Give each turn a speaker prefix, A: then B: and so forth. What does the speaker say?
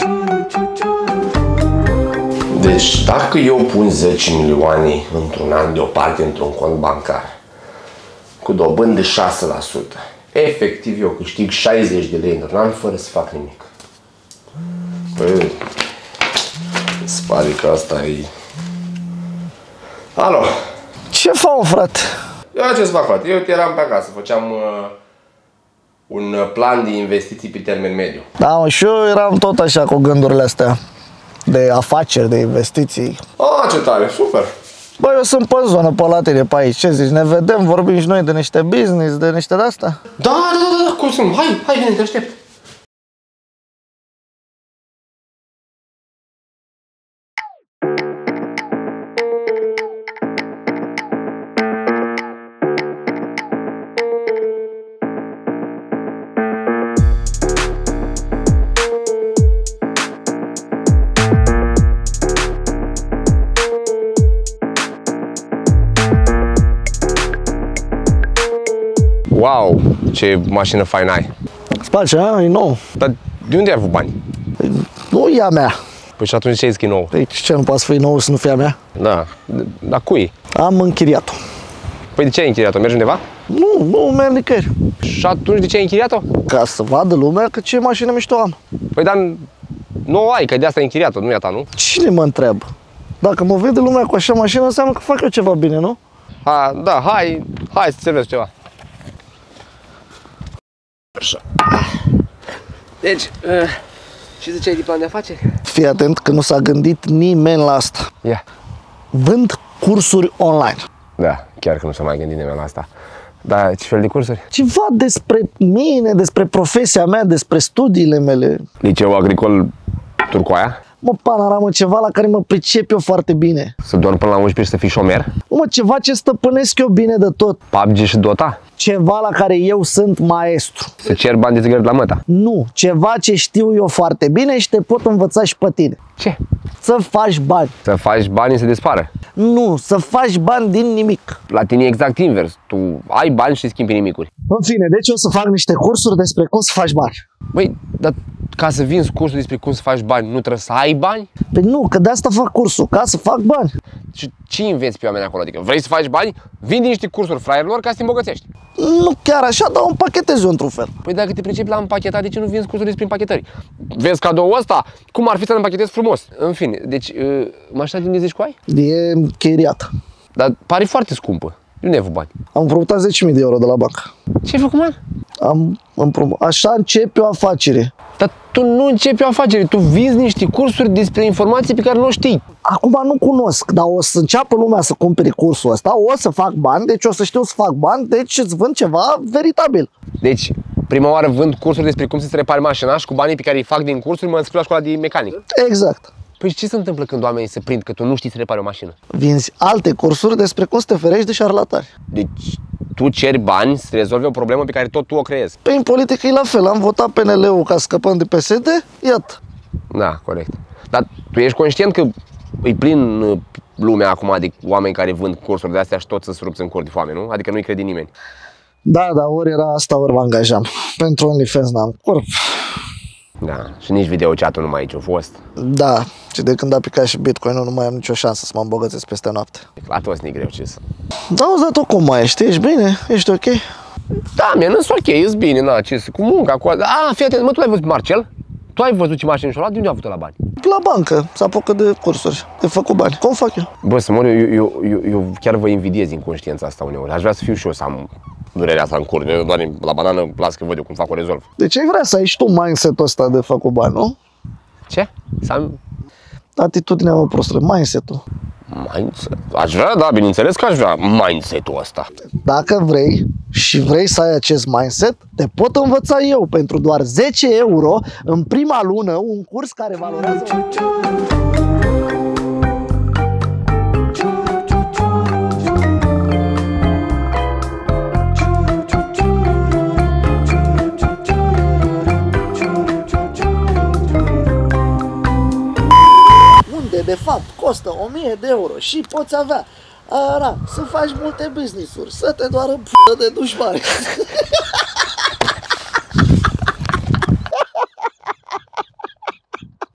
A: Deci, dacă eu pun 10 milioane într-un an deoparte într-un cont bancar, cu dobândă de 6%, efectiv eu câștig 60 de lei într-un an fără să fac nimic. Păi, se pare că asta e... Alo!
B: Ce fac, frate?
A: Eu ce-ți fac, frate? Eu eram pe acasă, făceam un plan de investiții pe termen mediu.
B: Da, mă, și eu eram tot așa cu gândurile astea de afaceri, de investiții.
A: Ce tare, super!
B: Băi, eu sunt pe zonă, pe la tine, pe aici. Ce zici? Ne vedem, vorbim și noi de niște business, de niște de-asta?
A: Da, cum sunt? Hai, vine, te aștept! Wow, ce mașină faină ai!
B: Îți place, a? E nou.
A: Dar de unde ai avut bani?
B: Nu e a mea.
A: Păi și atunci ce ai zis că e nou?
B: Păi ce, nu poate să fie nou să nu fie a mea?
A: Da, dar cui?
B: Am închiriat-o.
A: Păi de ce ai închiriat-o? Mergi undeva?
B: Nu merg nicăieri.
A: Și atunci de ce ai închiriat-o?
B: Ca să vadă lumea că ce mașină mișto am.
A: Păi dar nu o ai, că de asta ai închiriat-o, nu e a ta, nu?
B: Cine mă întreabă? Dacă mă vede lumea cu așa mașină, înseamnă că fac eu ceva bine, nu?
A: Da, hai să-ți servesc ceva. Așa. Deci, ce ziceai de plan de afaceri?
B: Fii atent că nu s-a gândit nimeni la asta.
A: Ia.
B: Vând cursuri online.
A: Da, chiar că nu s-a mai gândit nimeni la asta. Dar ce fel de cursuri?
B: Ceva despre mine, despre profesia mea, despre studiile mele.
A: Liceu agricol Turcoaia?
B: Mă, panoramă, ceva la care mă pricep eu foarte bine.
A: Să dormi până la 11 și să fii șomer?
B: Mă, ceva ce stăpânesc eu bine de tot.
A: PUBG și Dota?
B: Ceva la care eu sunt maestru.
A: Să cer bani de țigări la măta?
B: Nu, ceva ce știu eu foarte bine și te pot învăța și pe tine.
A: Ce?
B: Să faci bani.
A: Să faci banii să dispară?
B: Nu, să faci bani din nimic.
A: La tine e exact invers. Tu ai bani și schimbi nimicuri.
B: În fine, deci o să fac niște cursuri despre cum să faci bani.
A: Băi, dar ca să vinzi cursul despre cum să faci bani, nu trebuie să ai bani?
B: Păi nu, că de asta fac cursul, ca să fac bani.
A: Și ce înveți pe oameni acolo? Adică vrei să faci bani? Vindi niște cursuri fraierilor ca să te îmbogățești.
B: Nu chiar așa, dar o împachetez eu într-un fel.
A: Păi dacă te pricepi la împachetat, de ce nu vinzi cursuri despre împachetări? Vezi cadoul ăsta? Cum ar fi să-l împachetezi frumos? În fine, deci mașina de unde zici cu ai?
B: E închiriată.
A: Dar pare foarte scumpă. De unde ai avut bani?
B: Am împrumutat 10.000 de euro de la bancă.
A: Ce ai făcut, mă?
B: Am împrumutat. Așa începe o afacere.
A: Dar tu nu începi o afacere, tu vinzi niște cursuri despre informații pe care nu o știi.
B: Acum nu cunosc, dar o să înceapă lumea să cumpere cursul ăsta, o să fac bani, deci o să știu să fac bani, deci îți vând ceva veritabil.
A: Deci, prima oară vând cursuri despre cum să-ți repari mașina și cu banii pe care îi fac din cursuri mă înscriu la școala de mecanic.
B: Exact.
A: Păi ce se întâmplă când oamenii se prind că tu nu știi să repari o mașină?
B: Vinzi alte cursuri despre cum să te ferești de șarlatani.
A: Deci tu ceri bani să rezolvi o problemă pe care tot tu o creezi.
B: Păi în politică e la fel, am votat PNL-ul ca să scăpăm de PSD, iată.
A: Da, corect. Dar tu ești conștient că îi plin lumea acum de oameni care vând cursuri de astea și toți să se rupți în cur de foame, nu? Adică nu-i crede nimeni.
B: Da, ori era asta, ori mă angajam. Pentru OnlyFans n-am corp.
A: Da, și nici video chat-ul nu mai aici a fost.
B: Da, și de când a picat și Bitcoin-ul nu mai am nicio șansă să mă îmbogățesc peste noapte.
A: La toți ne greu ce să...
B: Da, auzi, dar tu cum mai ești? Ești bine? Ești ok?
A: Da, mie nu-s ok, ești bine, na, ce să... Cu munca, cu... fii atent, mă, tu l-ai văzut Marcel? Tu ai văzut ce mașină și-o luat? De unde a avut la bani?
B: La bancă, s-a apucat de cursuri, de făcut bani. Cum fac eu?
A: Bă, să mor, eu chiar vă invidiez din conștiința asta uneori. Aș vrea să fiu și eu să am durerea asta în cur. Eu doar la banană, las că văd eu cum fac, o rezolv.
B: De ce ai vrea să ai și tu mindset-ul ăsta de făcut bani, nu?
A: Ce? Să am...
B: Atitudinea mă prostă, mindset-ul.
A: Mindset? Aș vrea, da, bineînțeles că aș vrea mindset-ul ăsta.
B: Dacă vrei și vrei să ai acest mindset, te pot învăța eu pentru doar 10 euro în prima lună un curs care valorează... De fapt, costă 1000 de euro și poți avea să faci multe business-uri, să te doară p***ă de dușmani.